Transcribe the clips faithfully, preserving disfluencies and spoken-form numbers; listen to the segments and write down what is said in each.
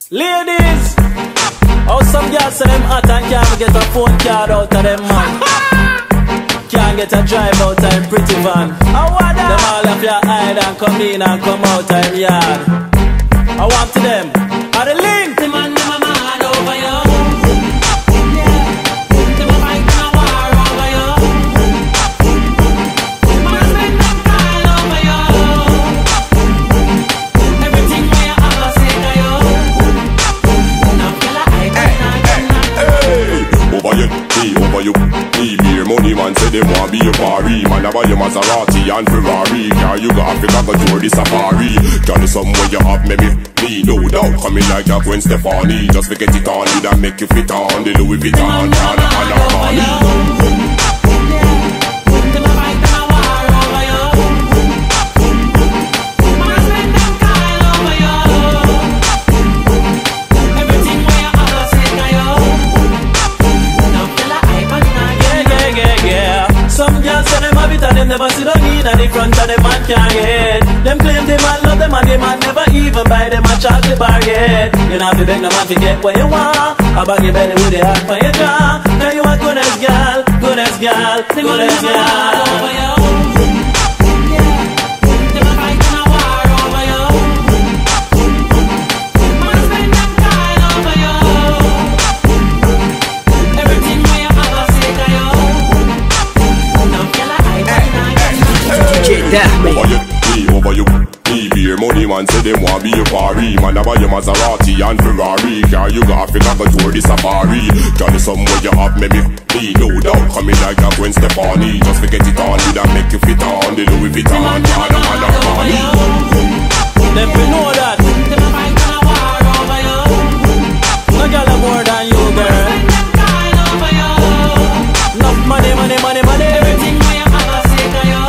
Ladies, how some girls say them hot and can't get a phone card out of them man. Can't get a drive out of them pretty van. Them all of your hide and come in and come out of them yard. I want to them, are the link. The man, them a mad over you. Them a fight and a war over you. Man, make them call over you. Everything where you have a say to you. Now feel like I can't. Hey, over you, me over you. Me beer money man say them want be a party. Man a buy you Maserati and Ferrari. Car you got Africa go tour the safari. Can do somewhere you have maybe me no doubt. Coming like a Gwen Stefani. Just forget it on you that make you fit on the Louis Vuitton. Prada and Armani. Them never see the need and the front of them man can't get. Them claim they man love them and they man never even buy them a chocolate bar yet. You know if you beg the man to get what you want, I bag your belly with the heart for your jaw. Now you a goodness girl, goodness girl, goodness girl. Over you, me over you. Me beer money man say them want be a party. Man a buy you Maserati and Ferrari. Car you got Africa go tour the safari. Can do somewhere you have maybe me no doubt. Coming like a Gwen Stefani. Just forget it on you that make you fit on the Louis Vuitton. Prada and Armani. Them we know that. Them a fight and a war over you. No girl a more than you, girl. Enough money, money, money, money. Everything we have a say to you.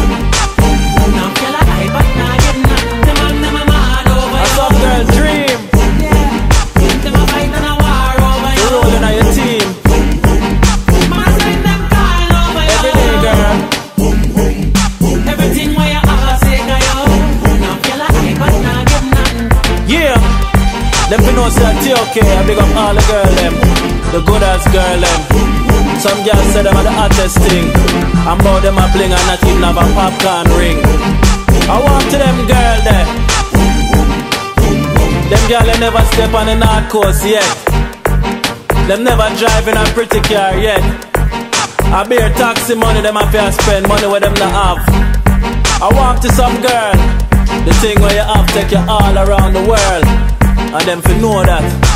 Them fi know say T O K, I big up all the girl them, the good ass girl them. Some girls say them are the hottest thing, and bout them a bling and not even have a popcorn ring. I want to them girl there. Them girl they never step on the North Coast yet. Them never drive in a pretty car yet. I bear taxi money them have to spend money where them not have. I want to some girl, the thing where you have take you all around the world. And them fi know that